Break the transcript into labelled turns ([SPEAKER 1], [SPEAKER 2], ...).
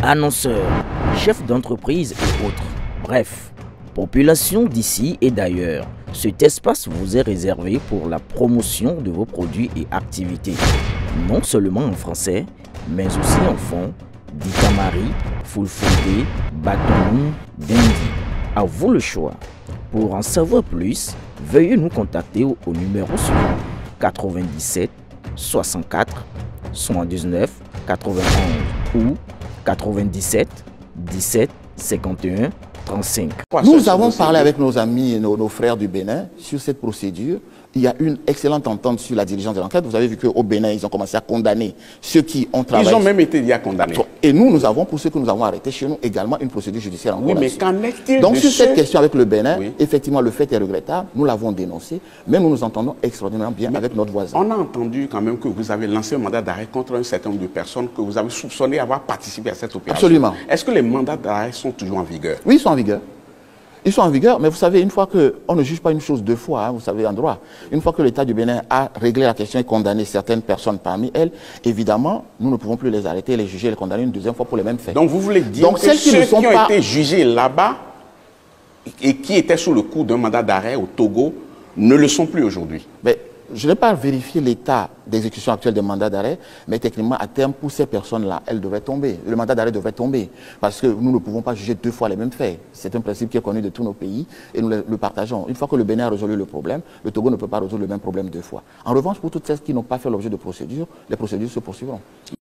[SPEAKER 1] annonceurs, chefs d'entreprise et autres. Bref, population d'ici et d'ailleurs, cet espace vous est réservé pour la promotion de vos produits et activités. Non seulement en français, mais aussi en fond, Dikamari, Fulfulde, Batoum, Dendi. À vous le choix. Pour en savoir plus, veuillez nous contacter au numéro suivant 97 64 79 91 ou 97 17 51 35.
[SPEAKER 2] Nous avons parlé avec nos amis et nos frères du Bénin sur cette procédure. Il y a une excellente entente sur la diligence de l'enquête. Vous avez vu qu'au Bénin, ils ont commencé à condamner ceux qui ont travaillé.
[SPEAKER 3] Ils ont même été déjà condamnés.
[SPEAKER 2] Et nous avons, pour ceux que nous avons arrêtés chez nous, également une procédure judiciaire en cours.
[SPEAKER 3] Oui, mais qu'en est-il
[SPEAKER 2] Donc, sur cette question avec le Bénin,
[SPEAKER 3] oui,
[SPEAKER 2] effectivement, le fait est regrettable. Nous l'avons dénoncé, mais nous nous entendons extraordinairement bien avec notre voisin.
[SPEAKER 3] On a entendu quand même que vous avez lancé un mandat d'arrêt contre un certain nombre de personnes que vous avez soupçonnées avoir participé à cette opération.
[SPEAKER 2] Absolument.
[SPEAKER 3] Est-ce que les mandats d'arrêt sont toujours en vigueur?
[SPEAKER 2] Oui, ils sont en vigueur. Ils sont en vigueur, mais vous savez, une fois qu'on ne juge pas une chose deux fois, hein, vous savez, en droit, une fois que l'État du Bénin a réglé la question et condamné certaines personnes parmi elles, évidemment, nous ne pouvons plus les arrêter, les juger, les condamner une deuxième fois pour les mêmes faits.
[SPEAKER 3] Donc vous voulez dire que ceux qui ont été jugés là-bas et qui étaient sous le coup d'un mandat d'arrêt au Togo ne le sont plus aujourd'hui?
[SPEAKER 2] Je n'ai pas vérifié l'état d'exécution actuelle des mandats d'arrêt, mais techniquement, à terme, pour ces personnes-là, elles devraient tomber. Le mandat d'arrêt devrait tomber, parce que nous ne pouvons pas juger deux fois les mêmes faits. C'est un principe qui est connu de tous nos pays, et nous le partageons. Une fois que le Bénin a résolu le problème, le Togo ne peut pas résoudre le même problème deux fois. En revanche, pour toutes celles qui n'ont pas fait l'objet de procédures, les procédures se poursuivront.